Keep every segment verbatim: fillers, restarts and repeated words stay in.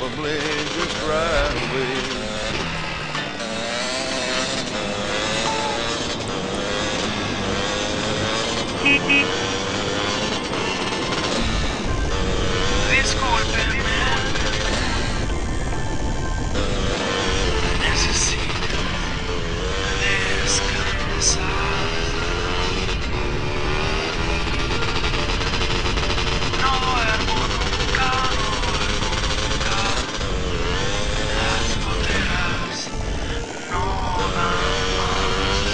probably just right away. Discúlpeme, necesito descansar. No duermo nunca, no duermo nunca. Las goteras no dan más.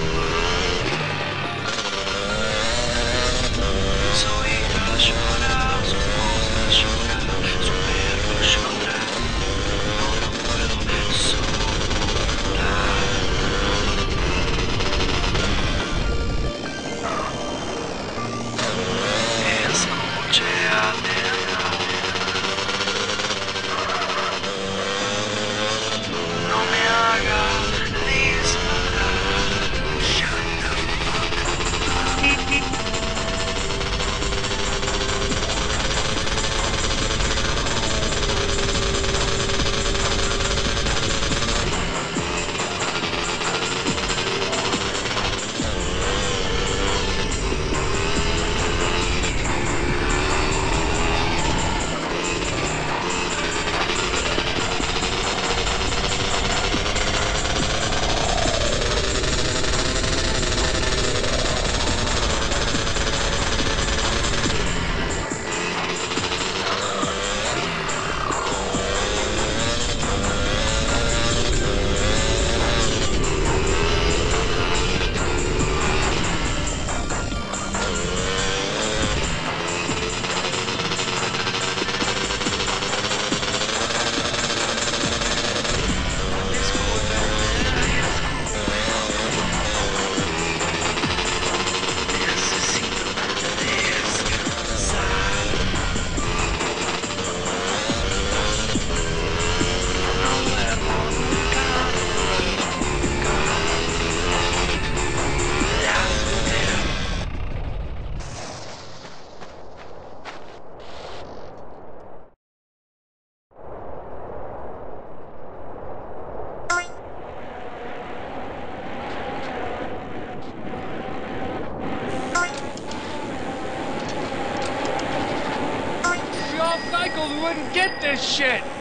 Su hija llora, su esposa llora, su perro llora. No lo puedo soportar. Escuche atentamente. No me haga disparar. Shut the fuck up. Y'all cycles wouldn't get this shit!